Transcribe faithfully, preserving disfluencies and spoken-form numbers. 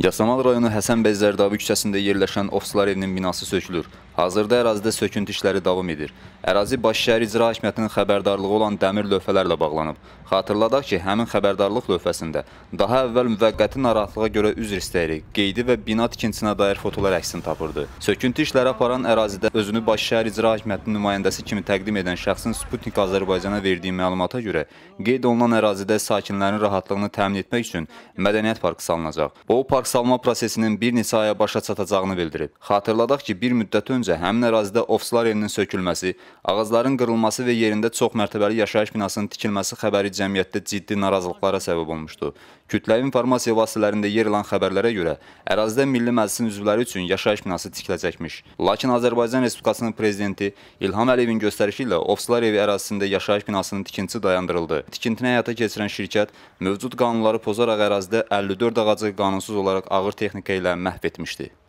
Yasamal rayonu Həsən bəy Zərdabi küçəsində yerləşən ofislar evinin binası sökülür. Hazırda ərazidə söküntü işləri davam edir. Ərazi Baş şəhər İcra Hakimiyyətinin xəbərdarlığı olan dəmir lövhələrlə bağlanıb. Xatırladaq ki, həmin xəbərdarlıq lövhəsində daha əvvəl müvəqqəti narahatlığa görə üzr istəyirik, qeydi və bina tikintisinə dair fotolar əksini tapırdı. Söküntü işləri aparan ərazidə özünü Baş şəhər İcra Hakimiyyətinin nümayəndəsi kimi təqdim edən şəxsin Sputnik Azərbaycana verdiyi məlumata görə qeyd olunan ərazidə sakinlərin rahatlığını təmin etmək üçün mədəniyyət parkı salınacaq. Bu park salma prosesinin bir neçə aya başa çatacağını bildirib. Xatırladaq ki, bir müddət öncə həmin ərazidə ofislar evinin sökülməsi, ağacların qırılması və yerində çox mərtəbəli yaşayış binasının tikilməsi xəbəri cəmiyyətdə ciddi narazılıqlara səbəb olmuşdu. Kütləvi informasiya vasitələrində yer alan xəbərlərə görə ərazidə Milli Məclisin üzvləri üçün yaşayış binası tikiləcəkmiş. Lakin Azərbaycan Respublikasının prezidenti İlham Əliyevin göstərişi ilə ofislar evi ərazisində yaşayış binasının tikintisi dayandırıldı. Tikintini həyata keçirən şirkət mövcud qanunları pozaraq ərazidə əlli dörd ağacı qanunsuz olaraq ağır texnika ilə məhv etmişdi.